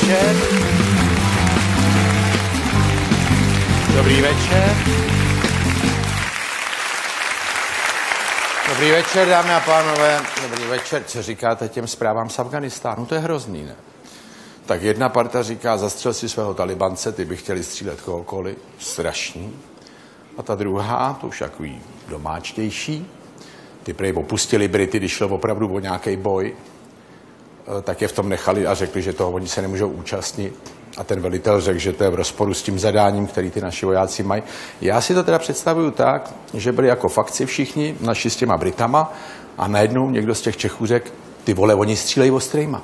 večer. Dobrý večer. Dobrý večer, dámy a pánové. Dobrý večer. Co říkáte těm zprávám z Afghánistánu? To je hrozný, ne? Tak jedna parta říká, zastřel si svého Talibance, ty by chtěli střílet kohokoliv. Strašný. A ta druhá, to už takový domáčtější, ty prej opustili Brity, když šlo opravdu o nějaký boj, tak je v tom nechali a řekli, že toho oni se nemůžou účastnit. A ten velitel řekl, že to je v rozporu s tím zadáním, který ty naši vojáci mají. Já si to teda představuju tak, že byli jako fakci všichni, naši s těma Britama, a najednou někdo z těch Čechů řekl, ty vole, oni střílejí ostrejma.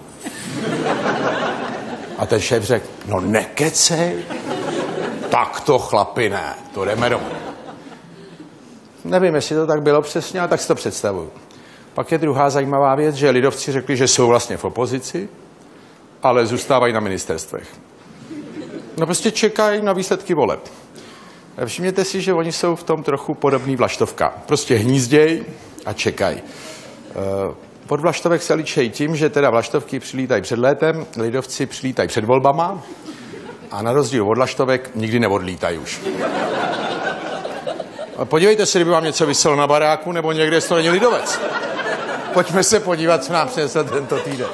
A ten šéf řekl, no nekecej, tak to chlapi ne, to jdeme domů. Nevím, jestli to tak bylo přesně, ale tak si to představuju. Pak je druhá zajímavá věc, že lidovci řekli, že jsou vlastně v opozici, ale zůstávají na ministerstvech. No prostě čekají na výsledky voleb. Všimněte si, že oni jsou v tom trochu podobný vlaštovka. Prostě hnízděj a čekají. Pod vlaštovek se ličejí tím, že teda vlaštovky přilítají před létem, lidovci přilítají před volbama a na rozdíl od vlaštovek nikdy neodlítají už. Podívejte se, kdyby vám něco viselo na baráku nebo někde, jestli to není lidovec. Pojďme se podívat, co nám přinesl tento týden.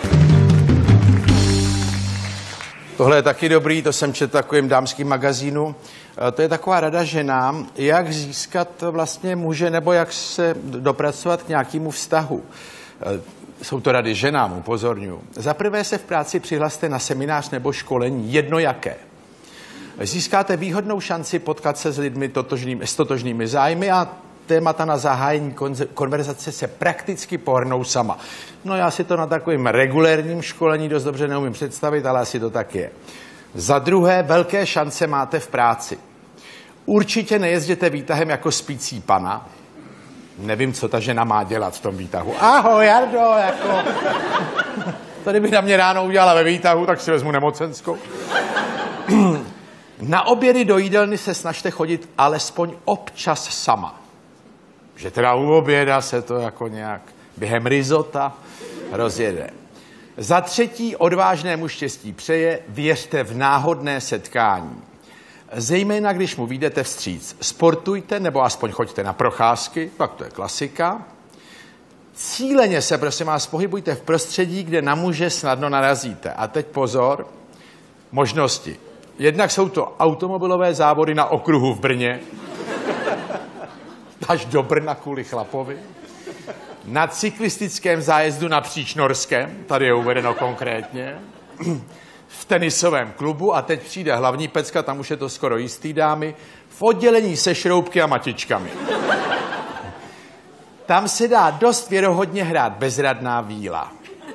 Tohle je taky dobrý, to jsem četl takovým dámským magazínu. To je taková rada ženám, jak získat vlastně muže nebo jak se dopracovat k nějakému vztahu. Jsou to rady ženám, upozorňuji. Za prvé se v práci přihlaste na seminář nebo školení, jedno jaké. Získáte výhodnou šanci potkat se s lidmi s totožnými zájmy a témata na zahájení konverzace se prakticky pohrnou sama. No já si to na takovém regulérním školení dost dobře neumím představit, ale asi to tak je. Za druhé, velké šance máte v práci. Určitě nejezděte výtahem jako spící pana. Nevím, co ta žena má dělat v tom výtahu. Ahoj, Jardo, jako... Tady by na mě ráno udělala ve výtahu, tak si vezmu nemocenskou. Na obědy do jídelny se snažte chodit alespoň občas sama. Že teda u oběda se to jako nějak během risota rozjede. Za třetí, odvážnému štěstí přeje, věřte v náhodné setkání. Zejména, když mu vyjdete vstříc. Sportujte nebo aspoň choďte na procházky, tak to je klasika. Cíleně se, prosím vás, pohybujte v prostředí, kde na muže snadno narazíte. A teď pozor, možnosti. Jednak jsou to automobilové závody na okruhu v Brně, až do Brna kvůli chlapovi. Na cyklistickém zájezdu napříč Norskem, tady je uvedeno konkrétně. V tenisovém klubu, a teď přijde hlavní pecka, tam už je to skoro jistý, dámy, v oddělení se šroubky a matičkami. Tam se dá dost věrohodně hrát bezradná víla.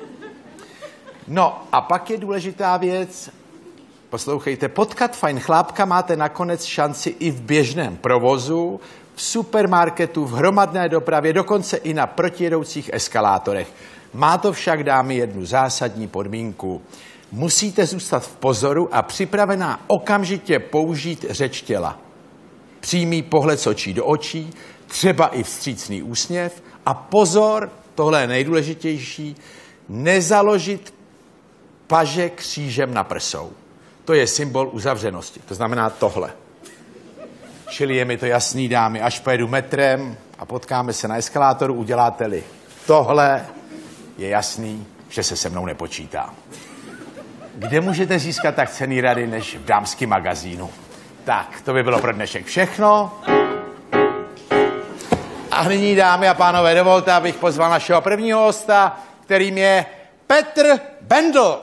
No a pak je důležitá věc, poslouchejte, potkat fajn chlápka máte nakonec šanci i v běžném provozu, v supermarketu, v hromadné dopravě, dokonce i na protijedoucích eskalátorech. Má to však, dámy, jednu zásadní podmínku. Musíte zůstat v pozoru a připravená okamžitě použít řeč těla. Přímý pohled z očí do očí, třeba i vstřícný úsměv a pozor, tohle je nejdůležitější, nezaložit paže křížem na prsou. To je symbol uzavřenosti, to znamená tohle. Čili je mi to jasný, dámy, až pojedu metrem a potkáme se na eskalátoru, uděláte-li tohle, je jasný, že se se mnou nepočítá. Kde můžete získat tak cenný rady, než v dámském magazínu? Tak, to by bylo pro dnešek všechno. A nyní, dámy a pánové, dovolte, abych pozval našeho prvního hosta, kterým je Petr Bendl.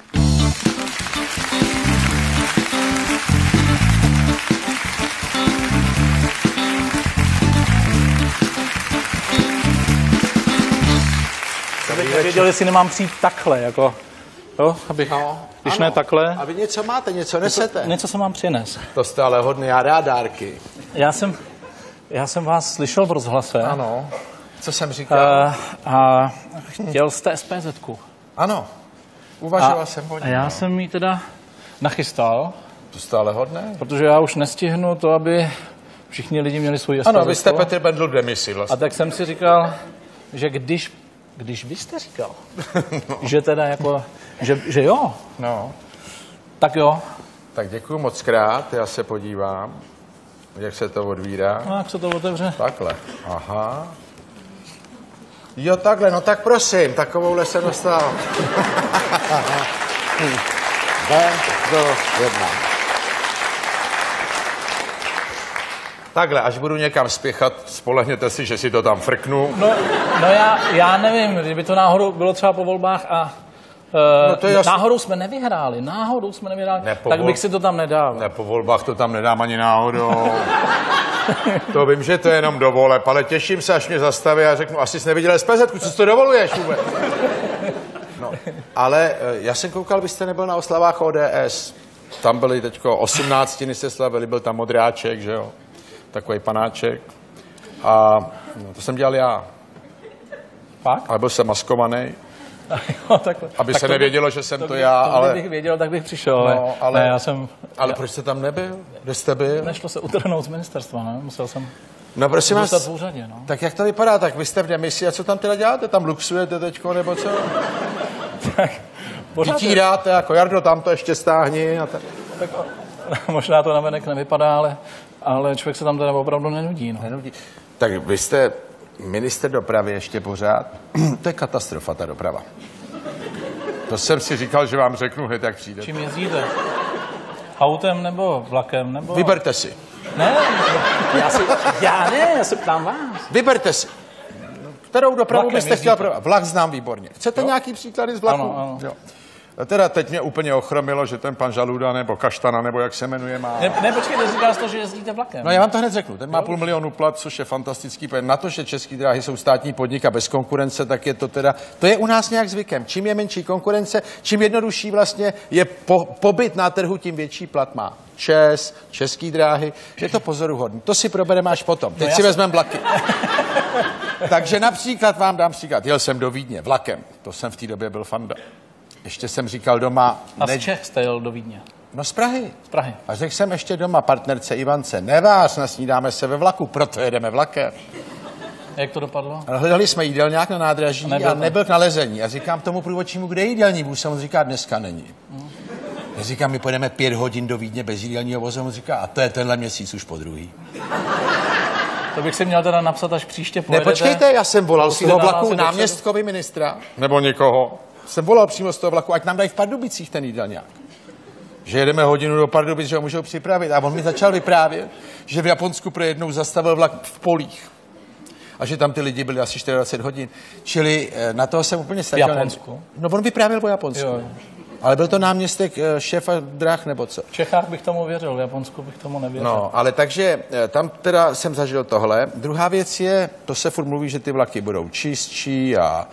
Nevěděl, jestli nemám přijít takhle, jako, jo, abych, no, když ano. ne takhle. A vy něco máte, něco nesete. Něco se mám přines. To jste ale hodný, já rád dárky. Já jsem vás slyšel v rozhlase. Ano, co jsem říkal? A chtěl jste SPZ-ku. Ano, uvažoval jsem o ní. A já jsem ji teda nachystal. To jste ale hodné. Protože já už nestihnu to, aby všichni lidi měli svůj SPZ. Ano, vy jste Petr Bendl v demisi vlastně. A tak jsem si říkal, že když byste říkal, no. Že teda jako, že jo, no. Tak jo. Tak děkuju moc krát, já se podívám, jak se to odvírá. No, jak se to otevře? Takhle, aha. Jo, takhle, no tak prosím, takovouhle se dostal. 2, 1. Takhle, až budu někam spěchat, spolehněte si, že si to tam frknu. No já nevím, kdyby to náhodou bylo třeba po volbách a náhodou jsme nevyhráli, tak bych si to tam nedal. Ne, po volbách to tam nedám ani náhodou. To vím, že to je jenom do voleb, ale těším se, až mě zastaví a řeknu, asi jsi neviděl SPZ, co si to dovoluješ vůbec? No, ale já jsem koukal, byste nebyl na oslavách ODS. Tam byly teďko 18 se slavili, byl tam Modráček, že jo? Takový panáček. A no, to jsem dělal já. Fakt? Ale byl jsem maskovaný. Jo, aby tak se nevědělo, že jsem to já, ale... Kdybych věděl, tak bych přišel, no, ale ne, já jsem... Ale proč jste tam nebyl? Kde jste byl? Nešlo se utrhnout z ministerstva, ne? Musel jsem... No prosím vás, v úřadě, no. Tak jak to vypadá? Tak vy jste v demisi a co tam teda děláte? Tam luxujete teďko, nebo co? Tak vytíráte, jako Jardo, tam to ještě stáhni. A tak možná to navenek nevypadá, ale člověk se tam teda opravdu nenudí, no. Nenudí. Tak vy jste ministr dopravy ještě pořád. To je katastrofa, ta doprava. To jsem si říkal, že vám řeknu hned, jak přijde. Čím jezdíte? Autem nebo vlakem? Nebo... Vyberte si. Ne, já se ptám vás. Vyberte si. Kterou dopravu Vlakem byste chtěl provádět? Vlak znám výborně. Chcete jo? Nějaký příklady z vlaku? Ano. Jo. A teda teď mě úplně ochromilo, že ten pan Žaluda nebo Kaštana, nebo jak se jmenuje, má... Ne, počkejte, říkáš to, že jezdíte vlakem. No já vám to hned řeknu. Ten má 500 000 plat, což je fantastický. Na to, že České dráhy jsou státní podnik a bez konkurence, tak je to teda... To je u nás nějak zvykem. Čím je menší konkurence, čím jednodušší vlastně je pobyt na trhu, tím větší plat má České dráhy. Je to pozoruhodný. To si probereme až potom. Teď si vezmeme vlaky. Takže například vám dám příklad. Jel jsem do Vídně vlakem. To jsem v té době byl fanda. Ještě jsem říkal doma... A z Čech jste jel do Vídně? No z Prahy. Z Prahy. A řekl jsem ještě doma partnerce Ivance, neváž, nasnídáme se ve vlaku, proto jedeme vlakem. Jak to dopadlo? Hledali jsme jídelňák na nádraží a nebyl k nalezení. A říkám tomu průvodčímu, kde je jídelní vůz? On říká, dneska není. Já říkám, my pojedeme 5 hodin do Vídně bez jídelního vozu. On říká, a to je tenhle měsíc už po druhý. To bych si měl teda napsat, až příště pojedete. Nepočkejte, já jsem volal z toho vlaku náměstkovi ministra, nebo někoho. Jsem volal přímo z toho vlaku, ať nám dají v Pardubicích ten jídelňák. Že jedeme hodinu do Pardubic, že ho můžou připravit. A on mi začal vyprávět, že v Japonsku pro jednou zastavil vlak v polích. A že tam ty lidi byli asi 24 hodin. Čili na toho jsem úplně ztratil. V Japonsku? No on vyprávěl o Japonsku. Jo. Ale byl to náměstek šéfa drah nebo co? V Čechách bych tomu věřil, v Japonsku bych tomu nevěřil. No, ale takže tam teda jsem zažil tohle. Druhá věc je, to se furt mluví, že ty vlaky budou čistší a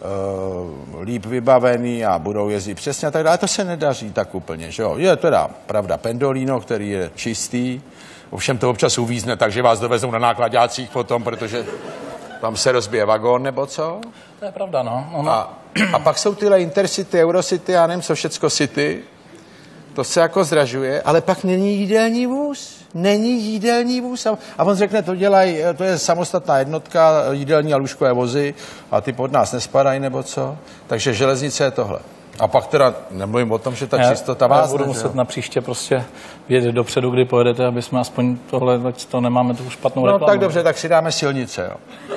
líp vybavený a budou jezdit přesně a tak dále. To se nedaří tak úplně, že jo. Je teda pravda Pendolino, který je čistý, ovšem to občas uvízne, takže vás dovezou na nákladácích potom, protože tam se rozbije vagón nebo co. To je pravda, no. A pak jsou tyhle Intercity, Eurocity, já nevím, co všecko City. To se jako zdražuje, ale pak není jídelní vůz. Není jídelní vůz. A on řekne, to je samostatná jednotka, jídelní a lůžkové vozy a ty pod nás nespadají nebo co. Takže železnice je tohle. A pak teda nemluvím o tom, že ta čistota vás... Já budu muset na příště prostě vědět dopředu, kdy pojedete, aby jsme aspoň tohle, to nemáme tu špatnou reklamu. No tak dobře, tak si dáme silnice, jo.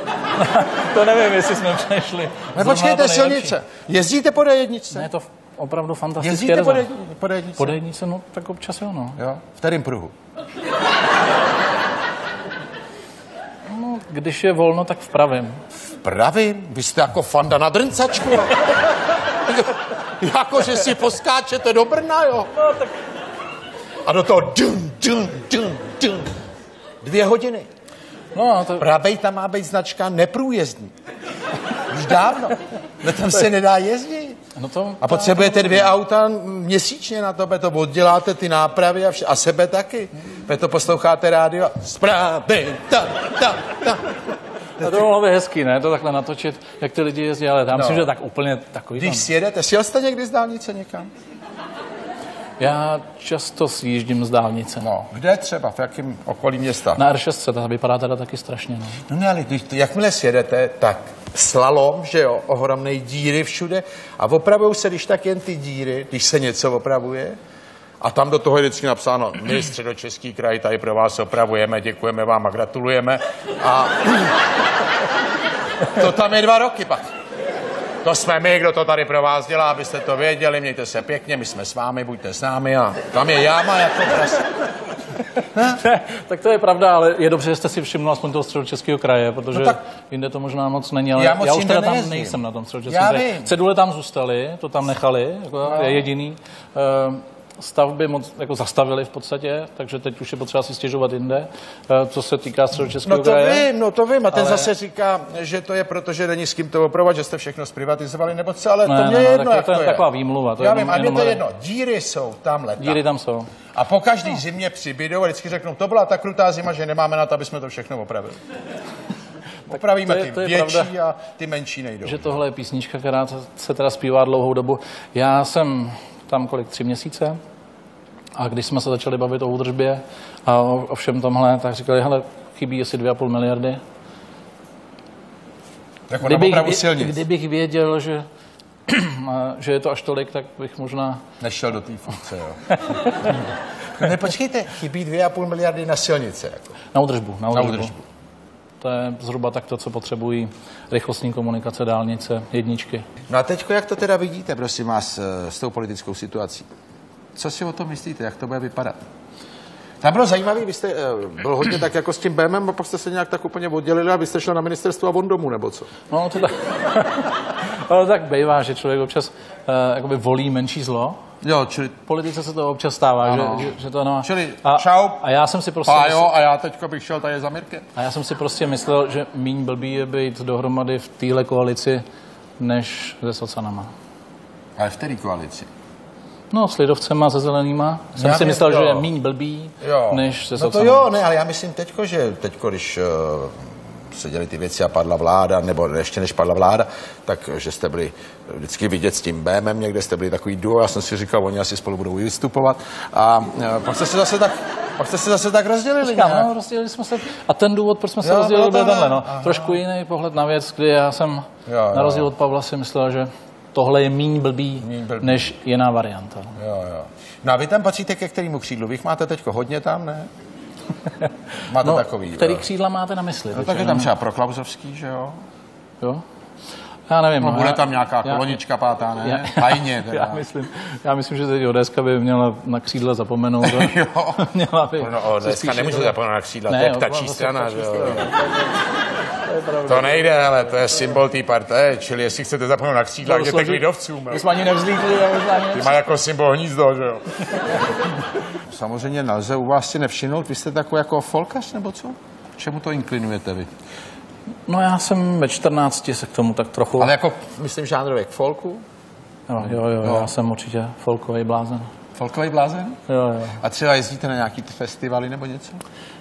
To nevím, jestli jsme přešli. Nepočkejte, silnice. Jezdíte po D1? Ne, to opravdu fantastické. Jezdíte po D1? Po D1, no tak občas jo, no. Jo? V kterém pruhu? No, když je volno, tak v pravém. V pravém? Vy jste jako fanda na drncačku. Jako, že si poskáčete do Brna, jo? No, tak... A do toho dum. 2 hodiny. No, to... Pravej tam má být značka neprůjezdní. Už dávno. No tam se nedá jezdit. No to... A potřebujete 2 auta měsíčně na to odděláte ty nápravy a sebe taky. To posloucháte rádio. Zprávy, ta. A to bylo hezký, ne? To takhle natočit, jak ty lidi jezdí, ale já myslím, že tak úplně takový. Když sjedete, sjel jste někdy z dálnice někam? Já často sjíždím z dálnice. No, kde třeba? V jakém okolí města? Na R6, ta vypadá teda taky strašně, no. No ne, ale jakmile sjedete, tak slalom, že jo, ohromnej díry všude a opravujou se, když tak jen ty díry, když se něco opravuje. A tam do toho je vždycky napsáno, my Středočeský kraj tady pro vás opravujeme, děkujeme vám a gratulujeme. A to tam je 2 roky pak. To jsme my, kdo to tady pro vás dělá, abyste to věděli, mějte se pěkně, my jsme s vámi, buďte s námi a tam je jáma jako prase. Tak to je pravda, ale je dobře, že jste si všiml aspoň toho Středočeského kraje, protože jinde to možná moc není, ale já už teda tam nejsem na tom Středočeském kraji. Cedule tam zůstaly, to tam nechali, jako je jediný. Stavby moc jako zastavili v podstatě, takže teď už je potřeba si stěžovat jinde, co se týká Středočeského kraje. To vím, a ten zase říká, že to je proto, že není s kým to opravovat, že jste všechno zprivatizovali, nebo co, ale to mě je jedno, jak to je. Taková výmluva. Já vím, a mě to je jedno, díry jsou tam leta. Díry tam jsou. A po každý zimě přibydou a vždycky řeknou, to byla ta krutá zima, že nemáme na to, aby jsme to všechno opravili. Opravíme ty větší pravda, a ty menší nejdou. Že tohle je písnička, která se teda zpívá dlouhou dobu. Já jsem tam 3 měsíce a když jsme se začali bavit o údržbě a o všem tomhle, tak říkali, hele, chybí asi 2,5 miliardy. Jako na opravu silnic. Kdybych věděl, že je to až tolik, tak bych možná... Nešel do té funkce, jo. Ne, počkejte, chybí 2,5 miliardy na silnice. Jako. Na údržbu. To je zhruba tak to, co potřebují rychlostní komunikace, dálnice, jedničky. No a teďko, jak to teda vidíte, prosím vás, s tou politickou situací? Co si o tom myslíte, jak to bude vypadat? Tam bylo zajímavé, vy jste byl hodně tak jako s tím BMem a pak jste se nějak tak úplně oddělili a vy jste šel na ministerstvo a on domů, nebo co? No to tak, ale tak bývá, že člověk občas jakoby volí menší zlo. Jo, čili... V politice se to občas stává, že to no. Čili čau, a já jsem si prostě a já teďko bych šel tady za Mirkem. A já jsem si prostě myslel, že míň blbý je být dohromady v téhle koalici, než se socanama. Ale v té koalici? No, s lidovcema, se zelenýma. Jsem si myslel, že je míň blbý, než se socanama. No to jo, ne, ale já myslím teďko, když se děly ty věci a padla vláda, nebo ještě než padla vláda, tak že jste byli vždycky vidět s tím BMem někde, jste byli takový duo, já jsem si říkal, oni asi spolu budou vystupovat a pak jste se zase tak rozdělili. No, rozdělili jsme se a ten důvod, proč jsme se rozdělili, byl tenhle, no. Trošku jiný pohled na věc, kdy já jsem na rozdíl od Pavla si myslel, že tohle je míň blbý, než jiná varianta. Jo. No a vy tam patříte ke kterému křídlu? Vy máte teďko hodně tam, ne? Máte takový... Který křídla máte na mysli? No tak je tam třeba proklauzovský, že jo? Jo? Já nevím. No, bude tam nějaká kolonička pátá, ne? Tajně teda. Já myslím, že teď ODSka by měla na křídla zapomenout. Jo. Měla by... No ODSka nemůže zapomenout na křídla, to je ptačí strana, že jo? To nejde, ale to je symbol té partaje, čili jestli chcete zapomenout na křídla, jděte k lidovcům. My jsme ani nevzlítli. Ty má jako symbol hnízdo, že jo? Samozřejmě nelze u vás si nevšimnout, vy jste takový jako folkař, nebo co? Čemu to inklinujete vy? No já jsem ve 14 se k tomu tak trochu... Ale jako, myslím, žánrově k folku? Jo, já jsem určitě folkový blázen. Folkový blázen? Jo. A třeba jezdíte na nějaký festivaly nebo něco?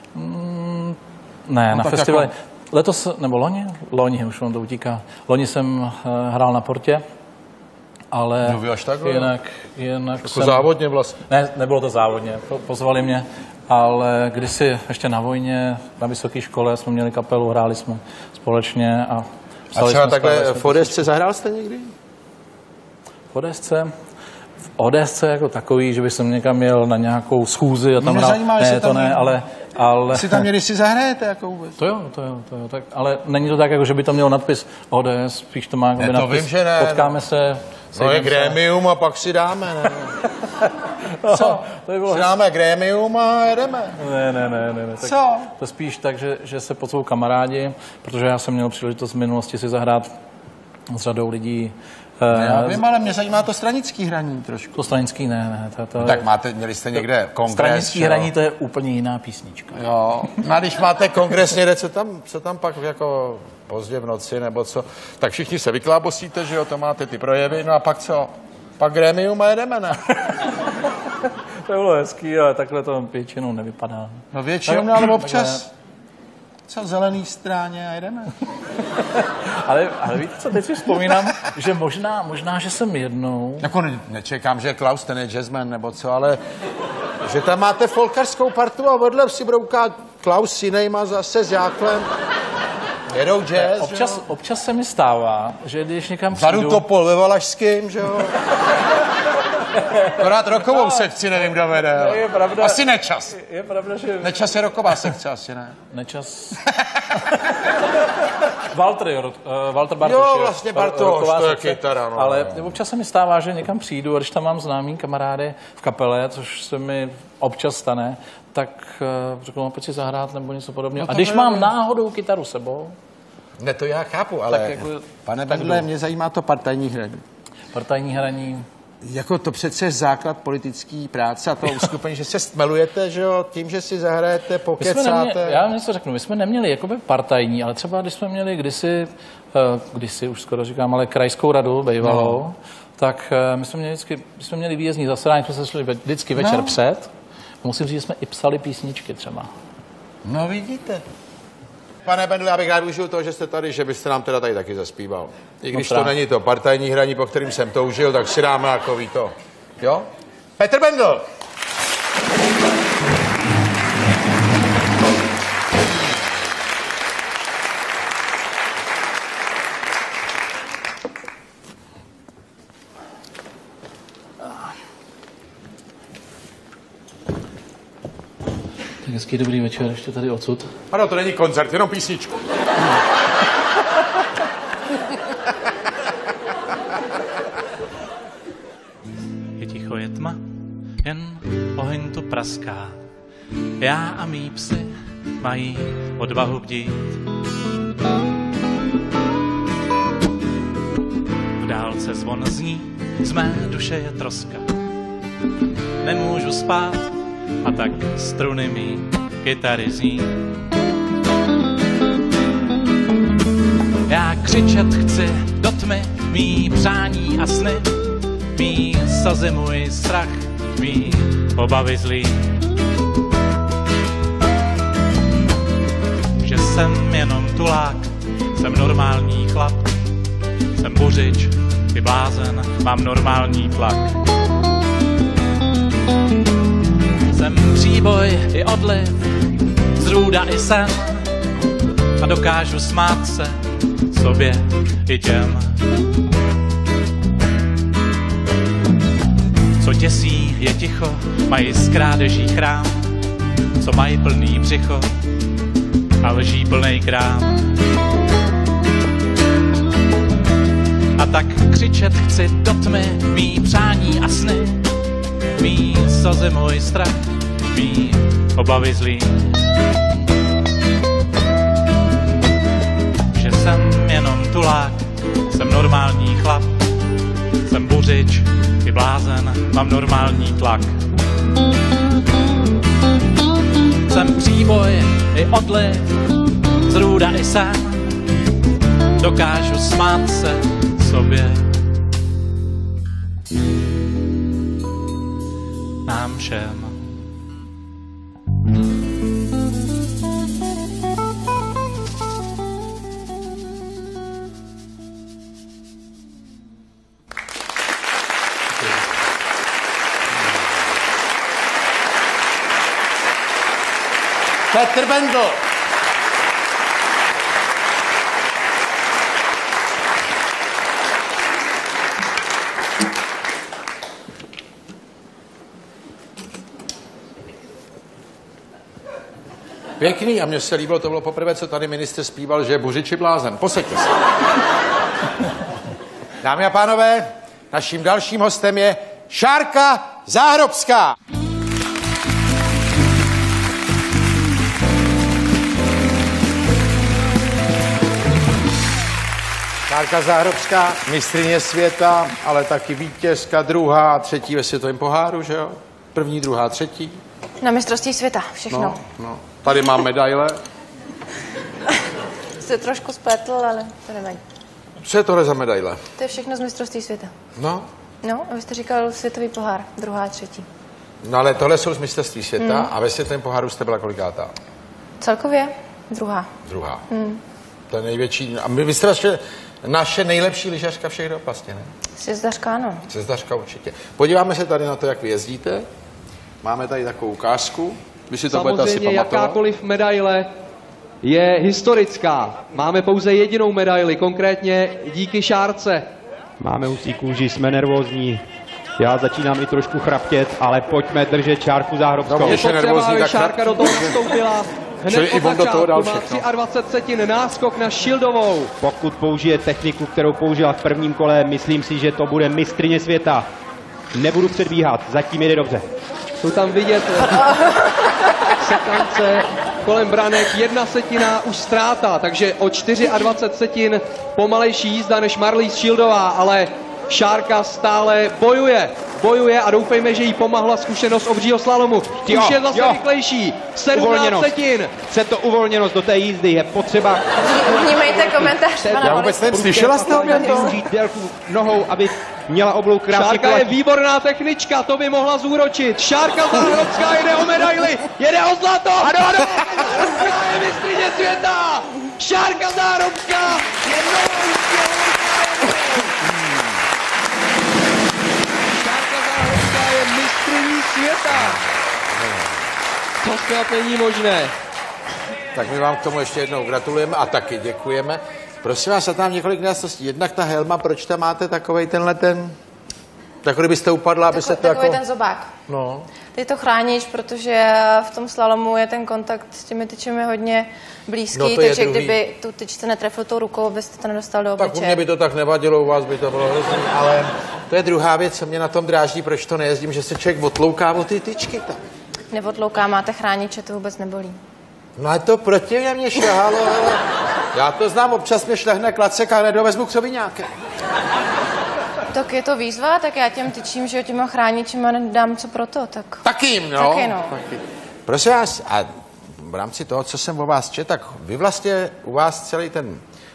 Ne, na festivaly. Jako... Letos, nebo loni, už vám to utíká. Loni jsem hrál na Portě, ale no, vy až takhle, jinak jako jsem... závodně vlastně? Ne, nebylo to závodně, pozvali mě, ale kdysi ještě na vojně, na vysoké škole jsme měli kapelu, hráli jsme společně a třeba takhle v ODSce zahrál jste někdy? V ODSce jako takový, že bych jsem někam jel na nějakou schůzi a tam hrál. Ne, to ne, ale... Si tam měli si zahrajete jako vůbec? To jo, tak, ale není to tak, jako že by to mělo nadpis ODS, spíš to má jako nadpis. Vím, že ne. Potkáme se. No je grémium a pak si dáme, ne? Co? To by bylo dáme grémium a jedeme. Ne. Co? To spíš tak, že se pozvou kamarádi, protože já jsem měl příležitost v minulosti si zahrát s řadou lidí. Já vím, ale mě zajímá to stranický hraní trošku. To stranický ne. No, tak měli jste někde kongres. Stranický hraní to je úplně jiná písnička. Jo, no a když máte kongres někde, co tam pak jako pozdě v noci nebo co, tak všichni se vyklábosíte, že jo, to máte ty projevy, no a pak co? Pak grémium a jedeme, ne? To bylo hezký, ale takhle to většinou nevypadá. No většinou, ale občas... Co v zelený stráně a jedeme. ale víte co, teď si vzpomínám, že možná, že jsem jednou... Jako nečekám, že Klaus ten je jazzman nebo co, ale že tam máte folkařskou partu a vedle si brouká Klaus s jinejma zase s Jáklem. Jedou jazz, občas se mi stává, že když někam přijdu... Vzadu Topol ve Valašským, že jo? Akorát rokovou sekci nevím, kdo vede. Je pravda, asi Nečas. Je pravda, že... Nečas je roková sekce, asi ne? Nečas... Walter Bartoš. Jo, vlastně Bartoš, to je kytara. No. Ale občas se mi stává, že někam přijdu a když tam mám známý kamarády v kapele, což se mi občas stane, tak řeknu, pojď si zahrát nebo něco podobného. No, a když mám náhodou kytaru sebou... Ne, to já chápu, ale jako, pane Bendle, mě zajímá to partajní hraní. Partajní hraní... Jako to přece je základ politické práce a toho uskupení, že se stmelujete, že jo, tím, že si zahrajete, pokecáte. Já něco řeknu, my jsme neměli jakoby partajní, ale třeba když jsme měli kdysi už skoro říkám, ale krajskou radu bývalou, tak my jsme měli výjezdní zasedání, jsme se šli vždycky večer před. Musím říct, že jsme i psali písničky třeba. No vidíte. Pane Bendle, já bych rád využil toho, že jste tady, že byste nám teda tady taky zaspíval. I když to není to partajní hraní, po kterým jsem toužil, tak si dáme takový to. Jo? Petr Bendl! Hezký dobrý večer, ještě tady odsud. Ano, to není koncert, jenom písničku. Je ticho, je tma, jen oheň tu praská. Já a mý psi mají odvahu bdít. V dálce zvon zní, z mé duše je troska. Nemůžu spát, a tak struny mý kytary zní. Já křičet chci do tmy, mý přání a sny, mý slzy, můj strach, mý obavy zlý. Že jsem jenom tulák, jsem normální chlap, jsem buřič i blázen, mám normální tlak. Jsem příboj i odliv, zrůda i sen a dokážu smát se sobě i těm. Co děsí je ticho, mají z krádeží chrám, co mají plný břicho a lží plnej krám. A tak křičet chci do tmy, mý přání a sny, mý slzy, můj strach, mý obavy zlý. Že jsem jenom tulák, jsem normální chlap, jsem buřič i blázen, mám normální tlak. Jsem příboj i odliv, zrůda i sen, dokážu smát se sobě. Nám všem. Petr Bendl. Pěkný a mně se líbilo, to bylo poprvé, co tady ministr zpíval, že je buřič i blázen. Posaďte se. Dámy a pánové, naším dalším hostem je Šárka Záhrobská. Šárka Záhrobská, mistryně světa, ale taky vítězka, druhá a třetí ve světovém poháru, že jo? První, druhá, třetí. Na mistrovství světa, všechno. No. Tady mám medaile. Jste trošku spletl, ale to nevadí. Co je tohle za medaile? To je všechno z mistrovství světa. No, a vy jste říkal světový pohár, druhá a třetí. No ale tohle jsou z mistrovství světa a ve světovém poháru jste byla kolikátá? Celkově druhá. Druhá. To je největší. A vy jste naše nejlepší lyžařka všech dob vlastně, ne? Sjezdařka, ano. Sjezdařka určitě. Podíváme se tady na to, jak vy jezdíte. Máme tady takovou ukázku. Vy si to budete asi pamatovat. Jakákoliv medaile je historická. Máme pouze jedinou medaili, konkrétně díky Šárce. Máme husí kůži, jsme nervózní. Já začínám i trošku chraptět, ale pojďme držet Šárku Záhrobskou. Je potřeba, aby Šárka do toho nastoupila. Hned od začátku má 23 setin náskok na Šildovou. Pokud použije techniku, kterou použila v prvním kole, myslím si, že to bude mistryně světa. Nebudu předbíhat, zatím jde dobře. Jsou tam vidět sekance kolem branek, 1 setina už ztráta, takže o 24 setin pomalejší jízda než Marlís Šildová, ale Šárka stále bojuje a doufejme, že jí pomohla zkušenost obřího slalomu. Už je zase rychlejší, 17 setin. Chce to uvolněnost do té jízdy, je potřeba... Vnímejte komentář. Já vůbec neslyšela z toho využít délku nohou, aby měla oblouk krásně. Šárka je výborná technička, to by mohla zúročit. Šárka Záhrobská jede o medaili, jede o zlato. Ano. Záhrobská je mistryně světa. Šárka Záhrobská je novou světa. To snad není možné. Tak my vám k tomu ještě jednou gratulujeme a taky děkujeme. Prosím vás, a tam několik nejasností. Jednak ta helma, proč tam máte takovej tenhle ten... Tak kdybyste upadla, aby se to takový jako... ten zobák. No. Ty to chráníš, protože v tom slalomu je ten kontakt s těmi tyčemi hodně blízký, no takže kdyby tu tyčce netrefil tou rukou, byste to nedostal do obličeje. Tak u mě by to tak nevadilo, u vás by to bylo hrozný, ale to je druhá věc, co mě na tom dráždí, proč to nejezdím, že se člověk otlouká o ty tyčky tam. Neodlouká, máte chrániče, to vůbec nebolí. No a to proti mě šlehalo, ale já to znám, občas mě šlehne klacek a nedovezmu k sobě nějaké. Tak je to výzva, tak já těm tyčím, že těma chráničima dám co pro to, tak... Taky jim, no. Taky, no. Taky. Prosím vás, a v rámci toho, co jsem o vás četl, tak vy vlastně u vás celý ten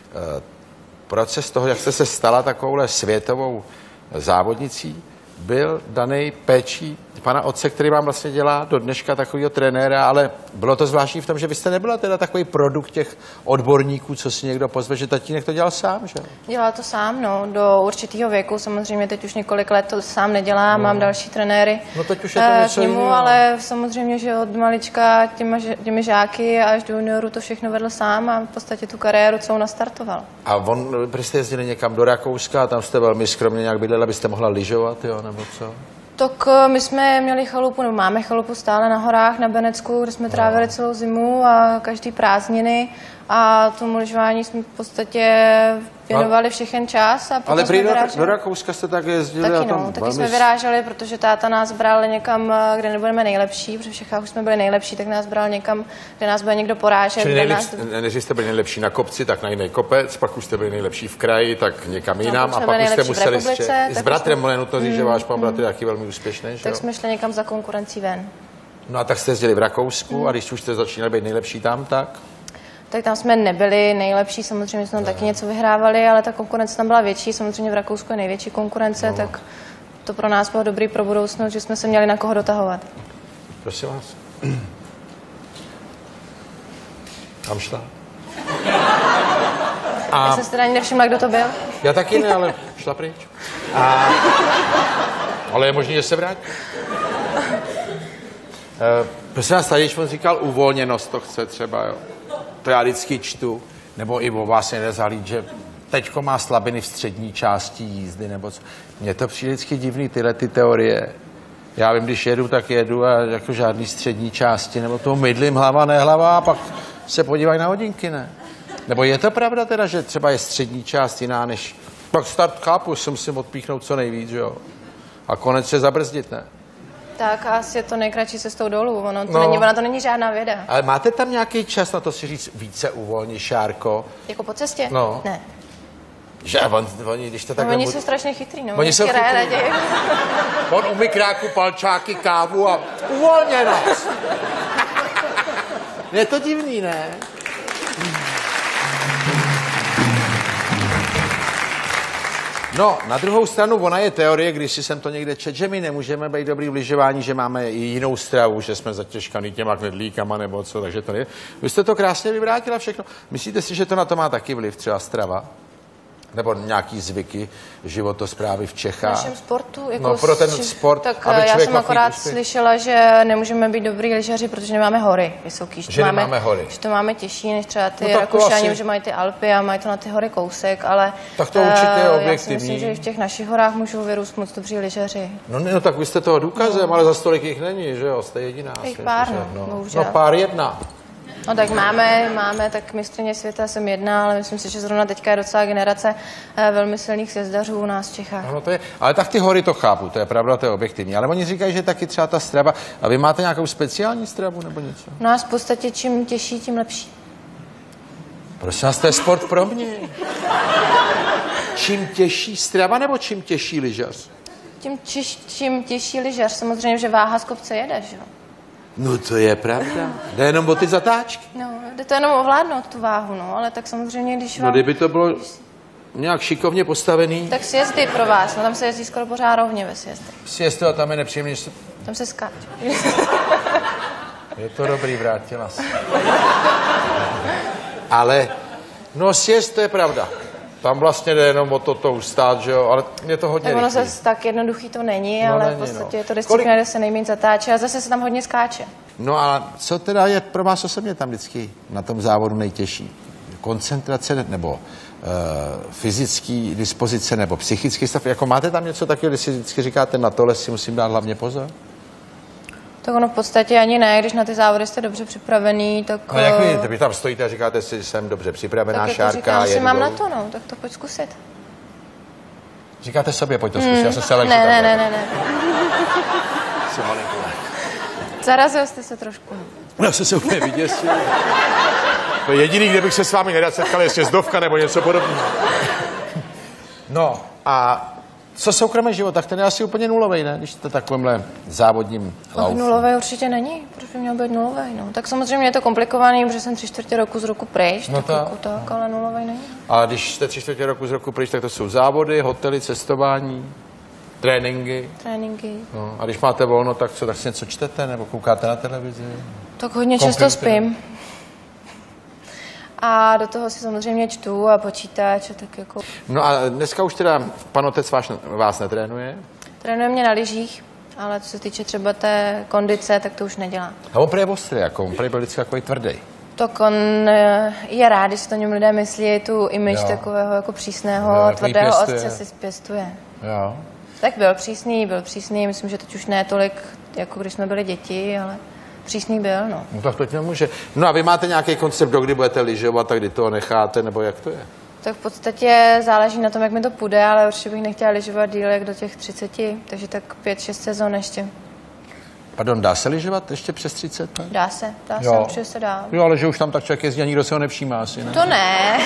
proces toho, jak jste se stala takovouhle světovou závodnicí, byl daný péčí pana otce, který vám vlastně dělá do dneška takovýho trenéra, ale bylo to zvláštní v tom, že vy jste nebyla teda takový produkt těch odborníků, co si někdo pozve, že tatínek to dělal sám, že? Dělal to sám, no, do určitého věku, samozřejmě teď už několik let to sám nedělá, mám další trenéry teď už je to něco jiného, ale samozřejmě, že od malička těmi žáky až do junioru to všechno vedl sám a v podstatě tu kariéru celou nastartoval. A jste jezdili někam do Rakouska a tam jste velmi skromně nějak bydleli, abyste mohla lyžovat, jo, nebo co? Tak my jsme měli chalupu, nebo máme chalupu stále na horách, na Benecku, kde jsme trávili celou zimu a každý prázdniny a tomu lyžování jsme v podstatě věnovali všechen čas. A ale prý do Rakouska jste tak jezdili? Taky no, taky jsme vyráželi, protože táta nás bral někam, kde nebudeme nejlepší, protože v Čechách už jsme byli nejlepší, tak nás bral někam, kde nás bude někdo porážet. Než jste byli nejlepší na kopci, tak na jiný kopec, pak už jste byli nejlepší v kraji, tak někam jinam a pak už jste museli s bratrem, ale nutno říct, že váš pan bratr je taky velmi úspěšný. Tak jsme šli někam za konkurencí ven. No a tak jste jezdili v Rakousku a když už jste začínali být nejlepší tam, tak? Tak tam jsme nebyli nejlepší, samozřejmě jsme tam taky něco vyhrávali, ale ta konkurence tam byla větší, samozřejmě v Rakousku je největší konkurence, tak to pro nás bylo dobrý pro budoucnost, že jsme se měli na koho dotahovat. Prosím vás. Kam šla? Já jsem si teda ani nevšimla, kdo to byl. Já taky ne, ale šla pryč. Ale je možný, že se vrátí. Prosím vás, tady on říkal uvolněnost, to chce třeba, jo. To já vždycky čtu, nebo i o vás nejde zahlíd, že teďko má slabiny v střední části jízdy, nebo co. Mně to přijde vždycky divný, tyhle ty teorie. Já vím, když jedu, tak jedu a jako žádný střední části, nebo toho mydlím hlava, nehlava a pak se podívají na hodinky, ne? Nebo je to pravda teda, že třeba je střední část jiná než... Pak start chápu, že musím odpíchnout co nejvíc, jo? A konec se zabrzdit, ne? Tak asi je to nejkratší cestou dolů, ona to není žádná věda. Ale máte tam nějaký čas na to si říct více uvolni, Šárko? Jako po cestě? No. Ne. Že oni, když to takhle... Oni jsou strašně chytrý, no. Oni jsou chytrý. On umí kráku, palčáky, kávu a uvolněnost. Je to divný, ne? No, na druhou stranu, ona je teorie, když si jsem to někde čet, že my nemůžeme být dobrý v lyžování, že máme i jinou stravu, že jsme zatěžkaný těma knedlíkama nebo co, takže to ne. Vy jste to krásně vyvrátila všechno. Myslíte si, že to na to má taky vliv, třeba strava? Nebo nějaký zvyky životosprávy v Čechách? V našem sportu? Jako no pro ten sport, tak já jsem akorát slyšela, že nemůžeme být dobrý lyžaři, protože nemáme hory vysoký. Že nemáme hory. Že to máme těžší než třeba ty Rakušani, že mají ty Alpy a mají to na ty hory kousek, ale tak to určitě je objektivní. Já si myslím, že i v těch našich horách můžou vyrůst moc dobří lyžaři. No tak vy jste toho důkazem, ale za stolik jich není, že jo? Jste jediná. Pár, no pár jedna. No tak máme, tak mistryně světa jsem jedna, ale myslím si, že zrovna teďka je docela generace velmi silných sjezdařů u nás v Čechách. No to je, ale tak ty hory to chápu, to je pravda, to je objektivní. Ale oni říkají, že taky třeba ta strava. A vy máte nějakou speciální stravu nebo něco? U nás v podstatě čím těžší, tím lepší. Prosím vás, to je sport pro mě. Čím těžší strava nebo čím těžší lyžař? Čím těžší lyžař, samozřejmě, že váha z kopce jede, že jo? No to je pravda. Jde jenom o ty zatáčky. No, jde to jenom ovládnout tu váhu, no, ale tak samozřejmě, když vám... No kdyby to bylo nějak šikovně postavený. Tak sjezdy pro vás, no tam se jezdí skoro pořád rovně ve sjezdech. Sjezdy a tam je nepříjemný. Tam se skáče. Je to dobrý, vrátila se. Ale, no sjezd, to je pravda. Tam vlastně jde jenom o to ustát, že jo, ale je to hodně tak ono se tak jednoduchý to není, no, ale v podstatě je to disciplína, kde se nejméně zatáče a zase se tam hodně skáče. No a co teda je pro vás osobně tam vždycky na tom závodu nejtěžší? Koncentrace nebo fyzický dispozice nebo psychický stav? Jako máte tam něco takového, když si vždycky říkáte, na tohle si musím dát hlavně pozor? Tak ono v podstatě ani ne, když na ty závody jste dobře připravený, tak... No jak vidíte, vy tam stojíte a říkáte si, že jsem dobře připravená, tak Šárka, říkám, že mám na to, no, tak to pojď zkusit. Říkáte sobě, pojď to zkusit, já se celé Ne. Zarazil jste se trošku. Já jsem se úplně vyděsil. To je jediný, kde bych se s vámi nerad setkal, je sjezdovka nebo něco podobného. No a co soukromý život, tak ten je asi úplně nulovej, ne? Když jste takovýmhle závodním laufu. Nulovej určitě není, proč by měl být nulovej, no. Tak samozřejmě je to komplikovaný, protože jsem 3/4 roku z roku pryč, no tak, ale nulovej není. A když jste 3/4 roku z roku pryč, tak to jsou závody, hotely, cestování, tréninky. No, a když máte volno, tak co, tak si něco čtete nebo koukáte na televizi? Tak hodně často spím. A do toho si samozřejmě čtu a počítač a tak jako... No a dneska už teda pan otec vás netrénuje? Trénuje mě na lyžích, ale co se týče třeba té kondice, tak to už nedělá. A on prý je ostrý, jako on prý byl vždycky takový tvrdý. Tak on je rád, když to o něm lidé myslí, tu image takového jako přísného, tvrdého otce si pěstuje. Jo. Tak byl přísný, myslím, že teď už ne tolik, jako když jsme byli děti, ale... Přísný byl, no. No tak to nemůže. No a vy máte nějaký koncept, kdy budete lyžovat, tak kdy to necháte, nebo jak to je? Tak v podstatě záleží na tom, jak mi to půjde, ale určitě bych nechtěla lyžovat díl jak do těch 30, takže tak 5-6 sezon ještě. Pardon, dá se lyžovat ještě přes 30? Ne? Dá se, určitě se dá. Jo, ale že už tam tak člověk jezdí a nikdo se ho nevšímá asi, ne? To ne.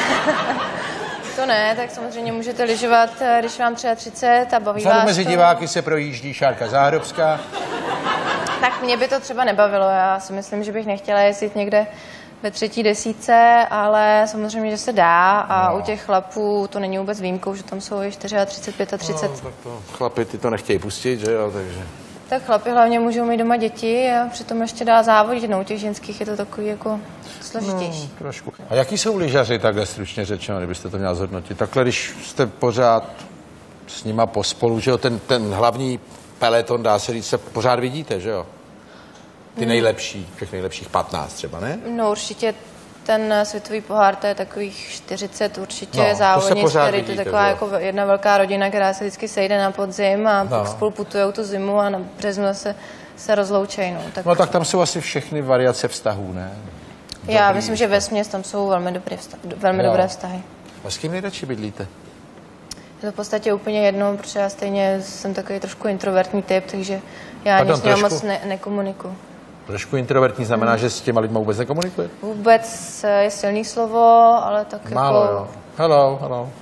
To ne, tak samozřejmě můžete lyžovat, když vám třeba 30 a baví vás to. Mezi diváky se projíždí Šárka Záhrobská. Tak mě by to třeba nebavilo, já si myslím, že bych nechtěla jezdit někde ve 3. desítce, ale samozřejmě, že se dá a u těch chlapů to není vůbec výjimkou, že tam jsou i 34, 35. No, tak to chlapi ty to nechtějí pustit, že jo, takže... Tak chlapi hlavně můžou mít doma děti a přitom ještě dá závodit, no u těch ženských je to takový jako složitější. No, trošku. A jaký jsou lyžaři, takhle stručně řečeno, kdybyste to měla zhodnotit? Takhle, když jste pořád s nima pospolu, že jo, ten hlavní peleton, dá se říct, se pořád vidíte, že jo? Ty nejlepší, těch nejlepších 15 třeba, ne? No určitě ten světový pohár, to je takových 40 určitě závodnic, který to je taková jako jedna velká rodina, která se vždycky sejde na podzim a pak spolu putujou tu zimu a na březnu se rozloučejí. No tak tam jsou asi všechny variace vztahů, ne? Já myslím, že vesměs tam jsou velmi dobré vztahy. A s kým nejradši bydlíte? Je to v podstatě úplně jedno, protože já stejně jsem takový trošku introvertní typ, takže já ani s ním moc nekomunikuju. Trošku introvertní znamená, že s těma lidma vůbec nekomunikujete? Vůbec je silný slovo, ale tak málo, jako... jo. Hello.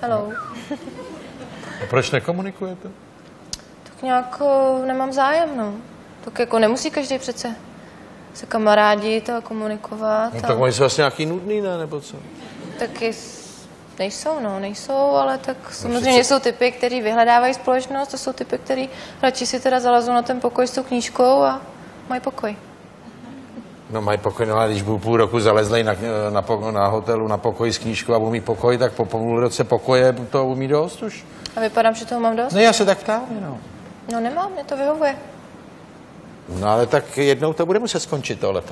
A proč nekomunikujete? Tak nějak nemám zájem, no. Tak jako nemusí každý přece se kamarádit a komunikovat. No, tak oni jsou vlastně nějaký nudný, ne? Nebo co? Tak nejsou, ale tak samozřejmě jsou typy, který vyhledávají společnost, to jsou typy, který radši si teda zalezou na ten pokoj s tou knížkou a mají pokoj. No mají pokoj, no, ale když budu půl roku zalezlej na hotelu, na pokoj s knížkou a budu mít pokoj, tak po půl roce pokoje to umí dost už. A vypadám, že toho mám dost? No já se tak ptám, no. No nemám, mě to vyhovuje. No ale tak jednou to bude muset skončit tohleto.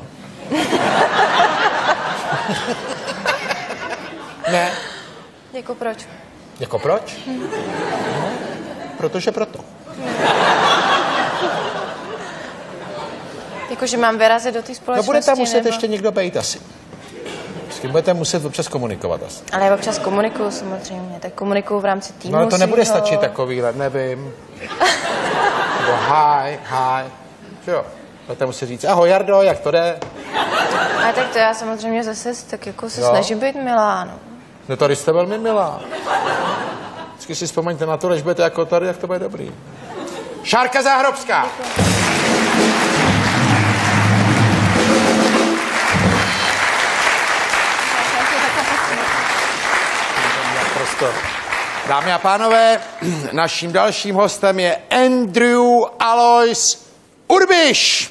Ne. Jako proč? Jako proč? No, protože proto. Jakože mám vyrazit do té společnosti, no bude tam muset nebo... ještě někdo bejt asi. S kým budete muset občas komunikovat asi. Ale já občas komunikuju samozřejmě, tak komunikuju v rámci týmu. No ale to nebude stačit takovýhle, nevím. Hi. Jo, budete muset říct, ahoj Jardo, jak to jde? A tak to já samozřejmě zase tak jako se snažím být milá, no. No tady jste velmi milá. Vždycky si vzpomeňte na to, když budete jako tady, jak to bude dobrý. Šárka Záhrobská! Dámy a pánové, naším dalším hostem je Andrew Alois Urbiš.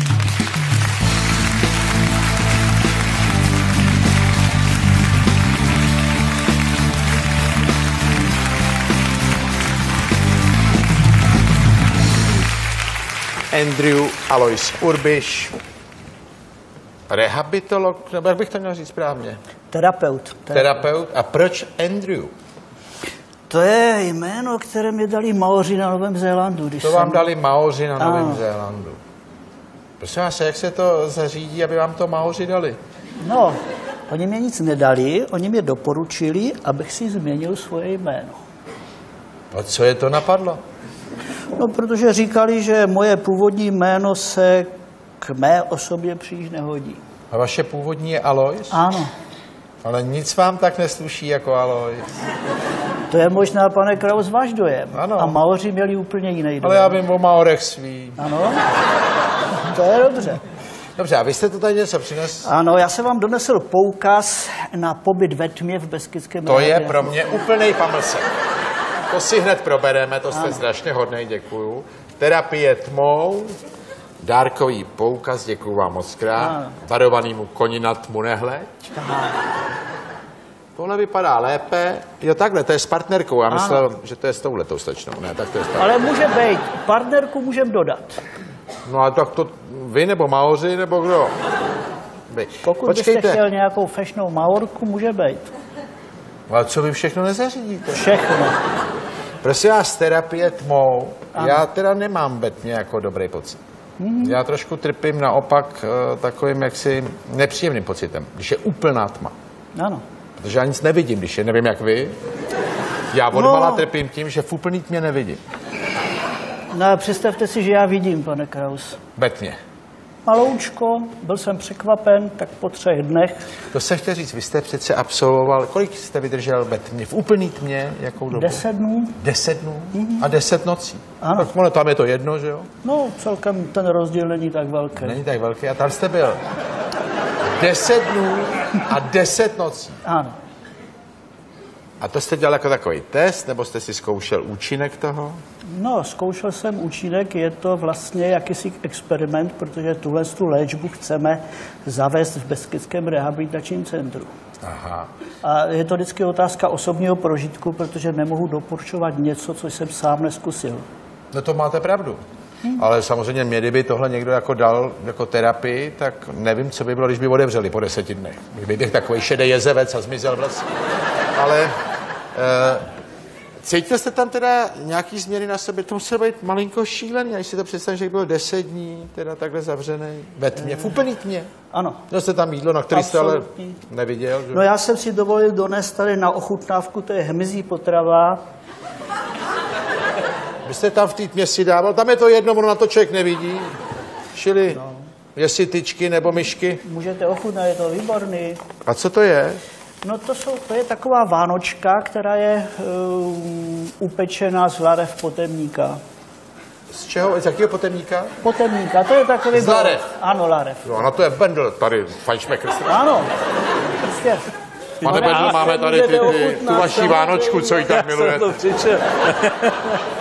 Andrew Alois Urbiš, rehabilitolog, nebo jak bych to měl říct správně? Terapeut. A proč Andrew? To je jméno, které mi dali Maoři na Novém Zélandu. To vám dali Maoři na Novém Zélandu. Prosím vás, jak se to zařídí, aby vám to Maoři dali? No, oni mě nic nedali, oni mě doporučili, abych si změnil svoje jméno. A co je to napadlo? No, protože říkali, že moje původní jméno se k mé osobě příliš nehodí. A vaše původní je Alois? Ano. Ale nic vám tak nesluší jako Alois. To je možná, pane Kraus, váš dojem. Ano. A Maoři měli úplně jiný dojem. Ale já vím o Maorech svý. Ano, to je dobře. Dobře, a vy jste to tady něco přinesl? Ano, já jsem vám donesl poukaz na pobyt ve tmě v Beskydském To je pro mě úplnej pamlsek. To si hned probereme, to jste strašně hodnej, děkuju. Terapie tmou, dárkový poukaz, děkuju vám moc krát. Varovanýmu koni na tmu nehleď. Tohle vypadá lépe. Jo, takhle, to je s partnerkou. Já myslel, že to je s touhletou slečnou. Ne, tak to je s Ale může být. Partnerku můžem dodat. No a tak to vy, nebo Maoři, nebo kdo? Vy. Pokud byste chtěl nějakou fešnou Maorku, může být. Ale co vy všechno nezařídíte? Všechno. Prosím vás, terapie tmou. Ano. Já teda nemám ve tmě jako dobrý pocit. Já trošku trpím naopak takovým jaksi nepříjemným pocitem, když je úplná tma. Ano. Protože já nic nevidím, když je, nevím jak vy. Já odmala trpím tím, že v úplný tmě nevidím. No představte si, že já vidím, pane Kraus. Ve tmě. Maloučko, byl jsem překvapen, tak po 3 dnech. To se chtěl říct, vy jste přece absolvoval, kolik jste vydržel ve tmě, v úplný tmě, jakou dobu? 10 dnů. 10 dnů? A 10 nocí? Ano. Tak tam je to jedno, že jo? No, celkem ten rozdíl není tak velký. Není tak velký, a tam jste byl 10 dnů a 10 nocí. Ano. A to jste dělal jako takový test, nebo jste si zkoušel účinek toho? No, zkoušel jsem účinek, je to vlastně jakýsi experiment, protože tu léčbu chceme zavést v Beskydském rehabilitačním centru. Aha. A je to vždycky otázka osobního prožitku, protože nemohu doporučovat něco, co jsem sám neskusil. No to máte pravdu. Ale samozřejmě mě, kdyby tohle někdo jako dal jako terapii, tak nevím, co by bylo, když by odevřeli po 10 dnech. Kdyby byl takový šedý jezevec a zmizel v lese. Ale cítil jste tam teda nějaký změny na sobě? To muselo být malinko šílený, až si to představím, že bylo 10 dní, teda takhle zavřený ve tmě, v úplný tmě. Ano. Měl jste tam jídlo, na který jste ale neviděl? Že? No já jsem si dovolil donést tady na ochutnávku, to je hmyzí potrava. Vy jste tam v té tmě si dával, tam je to jedno, ono na to člověk nevidí. Čili jestli tyčky nebo myšky. Můžete ochutnat, je to výborný. A co to je? No to je taková vánočka, která je upečená z larev potemníka. Z čeho? Z jakého potemníka? Potemníka, to je takový... Z larev? Ano, larev. No, na to je Bendl, tady, Fajnšmekr. Ano, prostě. Pane Bendl, máme tady tu vaši vánočku, co ji tak milujete.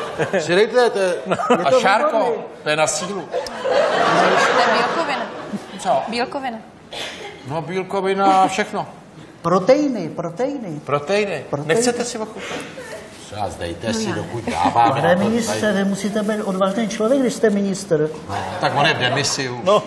Přidejte, a Šárko, to je na sílu. To je bílkovina. Co? Bílkovina. No bílkovina, všechno. Proteiny. Nechcete si ochutnat? Vás dejte si, dokud dávám. Pane ministře, vy musíte být odvážný člověk, když jste ministr. No, tak on je v demisi už. No.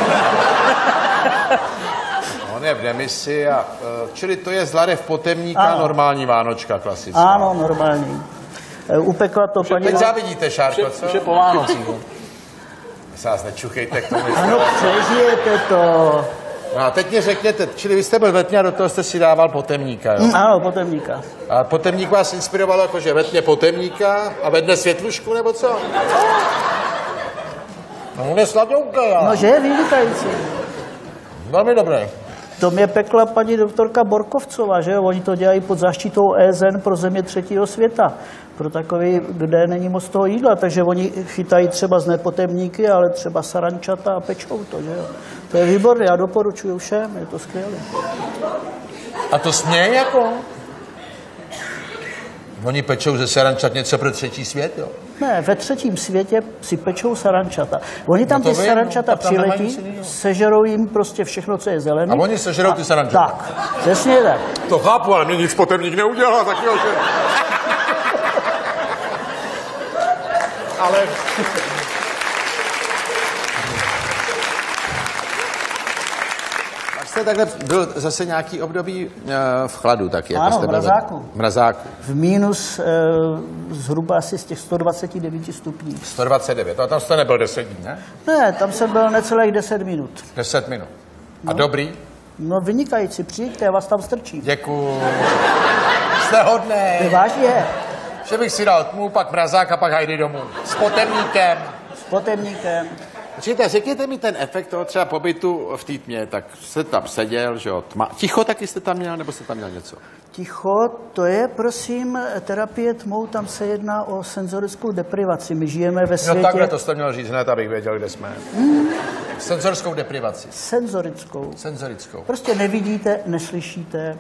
On je v demisi a čili to je z larev Potemníka, normální vánočka klasická. Ano, normální. Upekla to paní... Teď závidíte, Šárko, co? Už je po Vánocích. Se vás nečuchejte k tomu. Ano, přežijete to. No a teď mě řekněte, čili vy jste byl ve tmě a do toho jste si dával Potemníka, jo? Ano, Potemníka. A Potemník vás inspiroval jakože ve tmě Potemníka a ve dne Světlušku, nebo co? No on je sladouka, já. No, že je vynikající. Velmi dobré. To mě pekla paní doktorka Borkovcová, že jo? Oni to dělají pod záštitou EZN pro země třetího světa. Pro takový, kde není moc toho jídla. Takže oni chytají třeba z nepotemníky, ale třeba sarančata a pečou to, že jo? To je výborné, já doporučuji všem, je to skvělé. A to směje jako? Oni pečou ze sarančat něco pro třetí svět, jo? Ne, ve třetím světě si pečou sarančata. Oni tam ty sarančata přiletí, sežerou jim prostě všechno, co je zelené. A oni sežerou ty sarančata. Tak, přesně tak. To chápu, ale mě nic Potemník neudělal, tak jo, že... Ale... Jste takhle byl zase nějaký období v chladu taky. Ano, jste v mrazáku. V mrazáku. V minus zhruba asi z těch 129 stupní. 129, a tam jste nebyl 10 dní, ne? Ne, tam jsem byl necelých 10 minut. 10 minut. A dobrý? No vynikající, přijďte, já vás tam strčím. Děkuju. Jste hodnej. Vážně. Že bych si dal tmu, pak mrazák a pak hajdy domů. S Potemníkem. S Potemníkem. Počkejte, řekněte mi ten efekt toho třeba pobytu v té tmě, tak jste tam seděl, že jo, tma. Ticho taky jste tam měl, nebo jste tam měl něco? Ticho, to je, prosím, terapie tmou, tam se jedná o senzorickou deprivaci. My žijeme ve světě... No takhle to jste měl říct hned, abych věděl, kde jsme. Senzorskou deprivaci. Senzorickou. Prostě nevidíte, neslyšíte.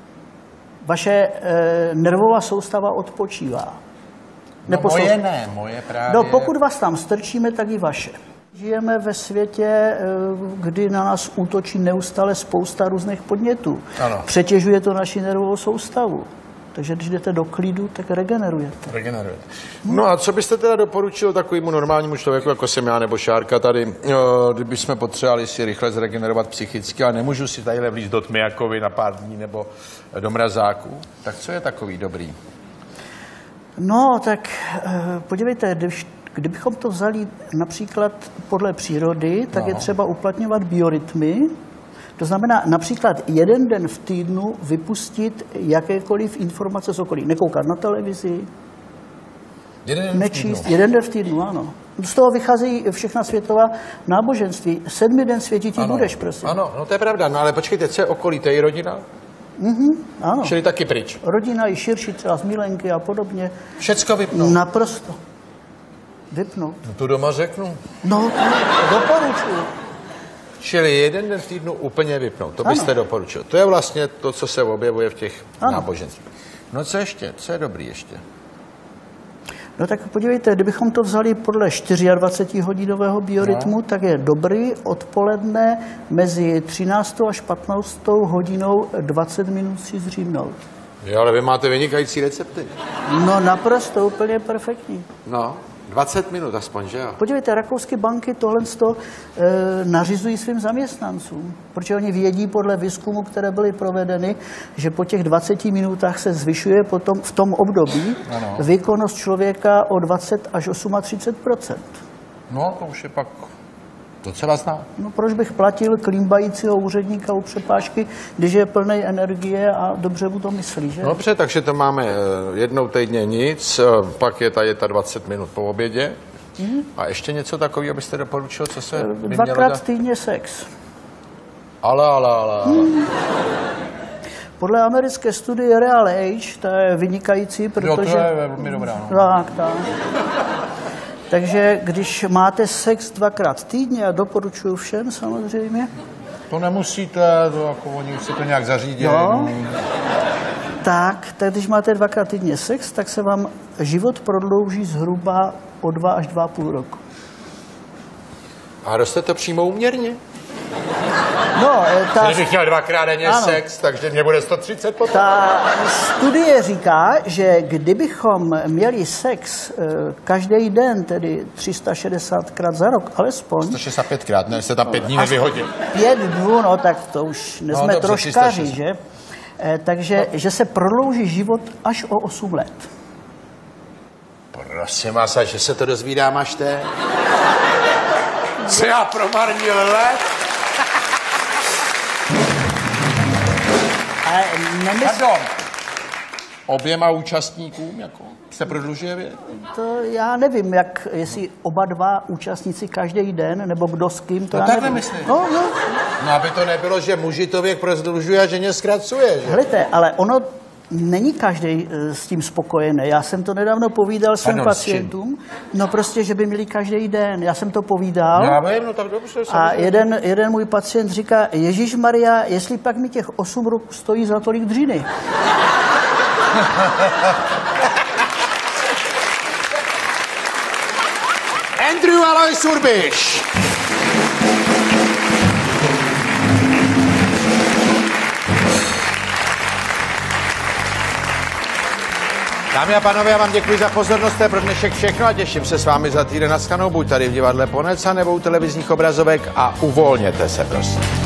Vaše nervová soustava odpočívá. No moje právě. No pokud vás tam strčíme, tak i vaše. Žijeme ve světě, kdy na nás útočí neustále spousta různých podnětů. Ano. Přetěžuje to naši nervovou soustavu. Takže když jdete do klidu, tak regenerujete. No a co byste teda doporučil takovému normálnímu člověku, jako jsem já nebo Šárka tady, kdybychom potřebovali si rychle zregenerovat psychicky, ale nemůžu si tadyhle vlízt do tmy jako vy na pár dní nebo do mrazáku, tak co je takový dobrý? No, tak podívejte, kdybychom to vzali například podle přírody, tak je třeba uplatňovat biorytmy. To znamená například jeden den v týdnu vypustit jakékoliv informace z okolí. Nekoukat na televizi, nečíst. Jeden den v týdnu, ano. Z toho vycházejí všechna světová náboženství. 7. den světití budeš, prosím. Ano, no to je pravda, no ale počkejte, co je okolí, to je rodina? Ano. Čili taky pryč. Rodina i širší, třeba z milenky a podobně. Všecko vypnout. Naprosto. Vypnout. No to doma řeknu. No, doporučuji. Čili jeden den v týdnu úplně vypnout, to byste doporučil. To je vlastně to, co se objevuje v těch náboženstvích. No co ještě? Co je dobrý ještě? No tak podívejte, kdybychom to vzali podle 24-hodinového biorytmu, tak je dobrý odpoledne mezi 13. až 15. hodinou 20 minut si zřímnout. Jo, ale vy máte vynikající recepty. No naprosto, úplně perfektní. No, 20 minut aspoň, že jo? Podívejte, rakouské banky tohle nařizují svým zaměstnancům, protože oni vědí podle výzkumu, které byly provedeny, že po těch 20 minutách se zvyšuje potom v tom období výkonnost člověka o 20 až 38%. No, to už je pak docela zná. No proč bych platil klímbajícího úředníka u přepážky, když je plný energie a dobře mu to myslí, že? Dobře, takže to máme jednou týdně nic, pak je tady ta 20 minut po obědě. A ještě něco takového byste doporučil, co se by Dvakrát týdně sex. Ale. Podle americké studie Real Age, to je vynikající, protože... Jo, to je velmi dobrá. No. Tak. Takže když máte sex 2krát týdně, a doporučuji všem samozřejmě. To nemusíte, to jako oni si to nějak zařídí. Tak když máte 2krát týdně sex, tak se vám život prodlouží zhruba o 2 až 2,5 roku. A roste to přímo úměrně? No, kdybych měl 2krát denně sex, takže mě bude 130 potom. Ta studie říká, že kdybychom měli sex každý den, tedy 360krát za rok, alespoň... 165krát, ne, se tam 5 dní nevyhodil. 5 dnů, no tak to už jsme troškaři, že? Takže že se prodlouží život až o 8 let. Prosím vás, že se to dozvídám až teď? Co já promarnil let? Pardon. Oběma účastníkům jako se prodlužuje věk? To já nevím, jestli oba dva účastníci každý den, nebo kdo s kým, to já takhle nevím. myslím. No, aby to nebylo, že muži to věk prodlužuje a ženě zkracuje, že? Helejte, ale ono není každý s tím spokojený. Já jsem to nedávno povídal svým pacientům. No prostě, že by měli každý den. Já jsem to povídal. Já vím, no tak dobře. A jeden můj pacient říká, Ježišmarja, jestli pak mi těch 8 roků stojí za tolik dřiny. Andrew Alois Urbiš. Dámy a pánové, já vám děkuji za pozornost, to je pro dnešek všechno a těším se s vámi za týden na shledanou, buď tady v divadle Ponec, nebo u televizních obrazovek a uvolněte se, prosím.